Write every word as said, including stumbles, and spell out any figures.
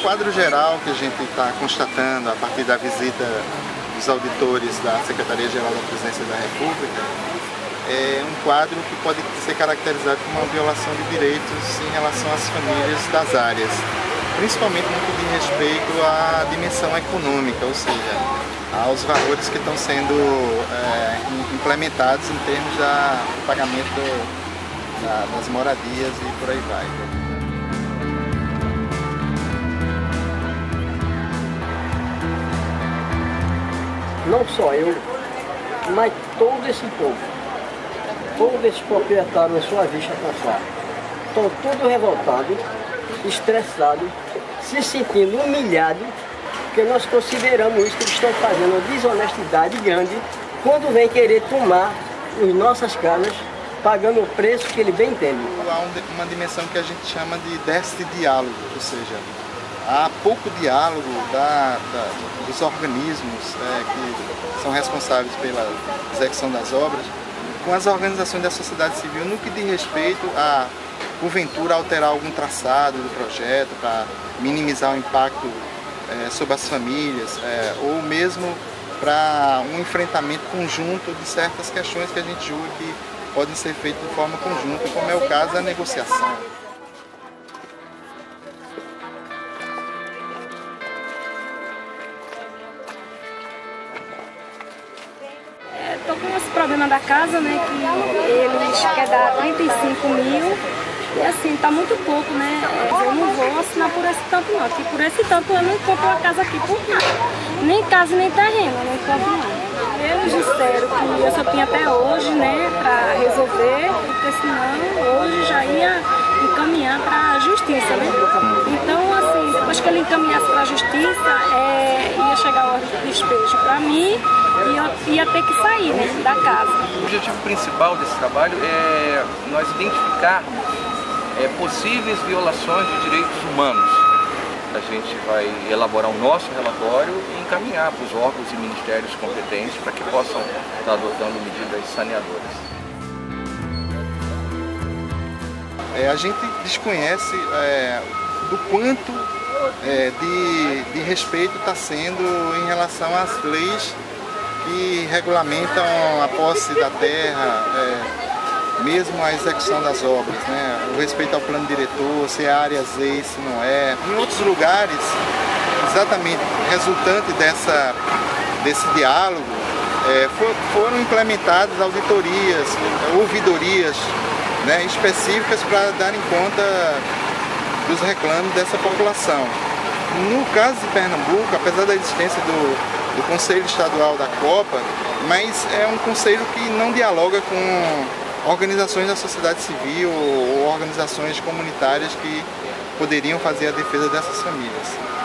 quadro geral que a gente está constatando a partir da visita dos auditores da Secretaria-Geral da Presidência da República é um quadro que pode ser caracterizado como uma violação de direitos em relação às famílias das áreas, principalmente no que diz respeito à dimensão econômica, ou seja, aos valores que estão sendo é, implementados em termos da, do pagamento da, das moradias e por aí vai. Não só eu, mas todo esse povo, todos esses proprietários na sua vista passar, estão todos revoltados, estressados, se sentindo humilhados, porque nós consideramos isso que eles estão fazendo uma desonestidade grande quando vem querer tomar as nossas casas, pagando o preço que ele bem entende. Há uma dimensão que a gente chama de déficit de diálogo, ou seja, há pouco diálogo da, da, dos organismos é, que são responsáveis pela execução das obras com as organizações da sociedade civil no que diz respeito a, porventura, alterar algum traçado do projeto para minimizar o impacto é, sobre as famílias é, ou mesmo para um enfrentamento conjunto de certas questões que a gente julga que podem ser feitas de forma conjunta, como é o caso da negociação. Estou com esse problema da casa, né, que eles querem dar trinta e cinco mil e assim, está muito pouco, né, eu não vou assinar por esse tanto não, porque por esse tanto eu não compro uma casa aqui por nada, nem casa nem terreno, eu não compro não. Eles disseram que eu só tinha até hoje, né, para resolver, porque senão hoje já ia encaminhar para a justiça, né. Então, assim, depois que ele encaminhasse para a justiça, é, ia chegar a ordem de despejo para mim e eu ia ter que sair, né, da casa. O objetivo principal desse trabalho é nós identificarmos é, possíveis violações de direitos humanos. A gente vai elaborar o nosso relatório e encaminhar para os órgãos e ministérios competentes para que possam estar adotando medidas saneadoras. É, a gente desconhece é, do quanto é, de, de respeito está sendo em relação às leis que regulamentam a posse da terra, é, mesmo a execução das obras, né? O respeito ao plano diretor, se é área Z, se não é. Em outros lugares, exatamente resultante dessa, desse diálogo, é, for, foram implementadas auditorias, ouvidorias, né, específicas para darem conta dos reclamos dessa população. No caso de Pernambuco, apesar da existência do do Conselho Estadual da Copa, mas é um conselho que não dialoga com organizações da sociedade civil ou organizações comunitárias que poderiam fazer a defesa dessas famílias.